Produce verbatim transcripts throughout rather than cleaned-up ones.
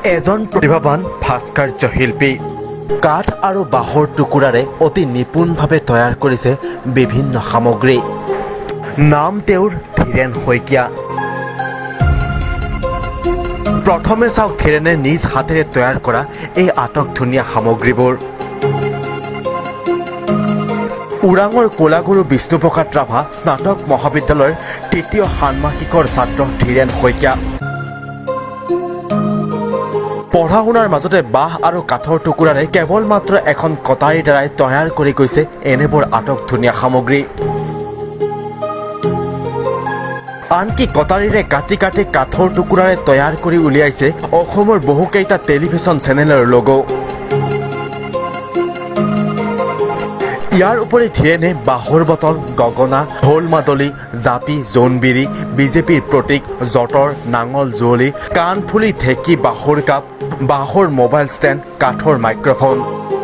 এজন প্ৰতিভাৱান ভাস্কৰ্য শিল্পী কাঠ আৰু বাঁহৰ টুকুৰাৰে অতি নিপুণভাৱে তৈয়াৰ কৰিছে বিভিন্ন সামগ্ৰী নাম তেওঁৰ ধীৰেন শইকীয়া প্ৰথমে চাওক ধীৰেনে নিজ হাতেৰে তৈয়াৰ কৰা এই আটক ধুনীয়া সামগ্ৰীবোৰ উৰাঙৰ কোলাগুৰু বিষ্ণুপ্ৰসাদ ৰাভা স্নাতক মহাবিদ্যালয়ৰ তৃতীয় ষান্মাসিকৰ ছাত্ৰ ধীৰেন শইকীয়া পঢ়া শুনাৰ মাজতে বাঁহ আৰু কাঠৰ টুকুৰাৰে কেৱল মাত্ৰ এখন কটাৰীৰ দ্বাৰাই তৈয়াৰ কৰি গৈছে এনেবোৰ আটক ধুনীয়া সামগ্ৰী আনকি কটাৰীৰে কাটি কাটি কাঠৰ টুকুৰাৰে তৈয়াৰ কৰি উলিয়াইছে অসমৰ বহুকেইটা টেলিভিছন চেনেলৰ লোগো ইয়াৰ উপৰি ধীৰেনে বাঁহৰ বটল গগনা ঢোল মাদলি জাপি জোনবিৰি বিজেপিৰ প্ৰতীক জটৰ নাঙল জুৱলি কাণফুলি ঢেঁকী বাঁহৰ কাপ বাঁহৰ মোবাইল ষ্টেণ্ড কাঠৰ মাইক্ৰফোন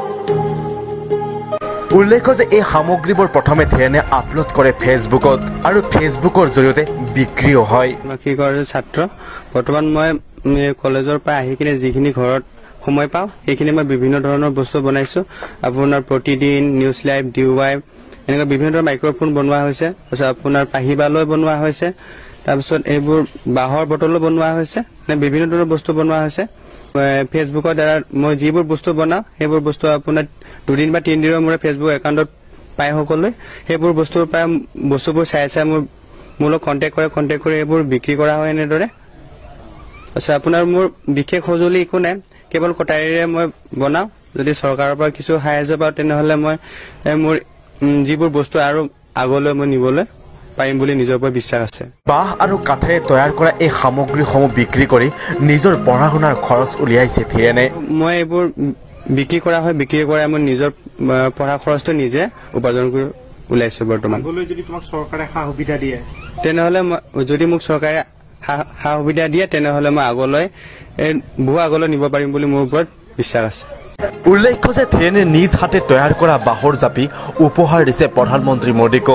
উল্লেখ্য যে এই সামগ্ৰীবোৰ প্ৰথমে ধীৰেনে আপলোড কৰে ফেচবুকত আৰু ফেচবুকৰ জৰিয়তে বিক্ৰীও হয় ছাত্ৰ বৰ্তমান মই কলেজৰ পৰা আহি কিনে যিখিনি ঘৰত সময় পাওঁ এইখিনি মই বিভিন্ন ধৰণৰ বস্তু বনাইছো আপোনাৰ প্ৰতিদিন নিউজ লাইভ ডিউ ৱাই এনেকুৱা বিভিন্ন ধৰণৰ মাইক্ৰফোন বনোৱা হৈছে তাৰপিছত আপোনাৰ পাহিবালৈ বনোৱা হৈছে তাৰপিছত এইবোৰ বাঁহৰ বটলো বনোৱা হৈছে মানে বিভিন্ন ধৰণৰ বস্তু বনোৱা হৈছে ফেচবুকৰ দ্বাৰা মই যিবোৰ বস্তু বনাওঁ সেইবোৰ বস্তু আপোনাৰ দুদিন বা তিনিদিনৰ মূৰে ফেচবুক একাউণ্টত পাই সকলোৱে সেইবোৰ বস্তুৰ পৰা বস্তুবোৰ চাই চাই মোৰ মোৰ লগত কণ্টেক্ট কৰে কণ্টেক্ট কৰি এইবোৰ বিক্ৰী কৰা হয় এনেদৰে আচ্ছা আপোনাৰ মোৰ বিশেষ সঁজুলি একো নাই কেৱল কটাৰীৰে মই বনাওঁ যদি চৰকাৰৰ পৰা কিছু সাহায্য পাওঁ তেনেহ'লে মই মোৰ যিবোৰ বস্তু আৰু আগলৈ মই নিবলৈ পাৰিম বুলি নিজৰ ওপৰত বিশ্বাস আছে বাঁহ আৰু কাঠেৰে তৈয়াৰ কৰা এই সামগ্ৰীসমূহ বিক্ৰী কৰি নিজৰ পঢ়া শুনাৰ খৰচ উলিয়াইছে ধীৰেনে মই এইবোৰ বিক্ৰী কৰা হয় বিক্ৰী কৰাই মই নিজৰ পঢ়া খৰচটো নিজে উপাৰ্জন কৰি উলিয়াইছো বৰ্তমান যদি তোমাক চৰকাৰে সা সুবিধা দিয়ে তেনেহ'লে মই যদি মোক চৰকাৰে সা সুবিধা দিয়ে তেনেহ'লে মই আগলৈ বহু আগলৈ নিব পাৰিম বুলি মোৰ ওপৰত বিশ্বাস আছে উল্লেখ্য যে ধীৰেনে নিজ হাতে তৈয়াৰ কৰা বাঁহৰ জাপি উপহাৰ দিছে প্ৰধানমন্ত্ৰী মোদীকো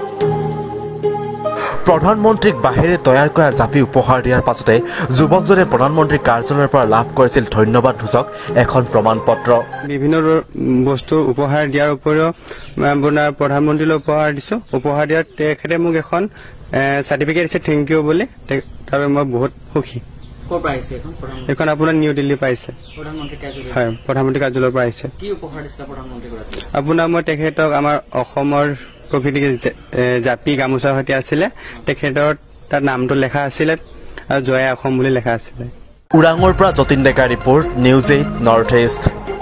প্ৰধানমন্ত্ৰীক বাঁহেৰে তৈয়াৰ কৰা জাপি উপহাৰ দিয়াৰ পাছতে যুৱকজনে প্ৰধানমন্ত্ৰীৰ কাৰ্যালয়ৰ পৰা লাভ কৰিছিল ধন্যবাদ সূচক এখন প্ৰমাণ পত্ৰ বিভিন্ন বস্তু উপহাৰ দিয়াৰ উপৰিও আপোনাৰ প্ৰধানমন্ত্ৰীলৈ উপহাৰ দিছো উপহাৰ দিয়াৰ তেখেতে মোক এখন চাৰ্টিফিকেট দিছে থেংক ইউ বুলি তাৰ মই বহুত সুখী ক'ৰ পৰা আহিছে এখন এখন আপোনাৰ নিউ দিল্লী পাইছে প্ৰধানমন্ত্ৰী কাৰ্যালয় হয় প্ৰধানমন্ত্ৰী কাৰ্যালয়ৰ পৰা আহিছে কি উপহাৰ দিছে প্ৰধানমন্ত্ৰী গৰাকী আপোনাৰ মই তেখেতক আমাৰ অসমৰ প্ৰকৃতিক জাপি গামোচাৰ সৈতে আছিলে তেখেতৰ তাৰ নামটো লেখা আছিলে আৰু জয় অসম বুলি লেখা আছিলে উৰাঙৰ পৰা Jatin Deka report news eight north east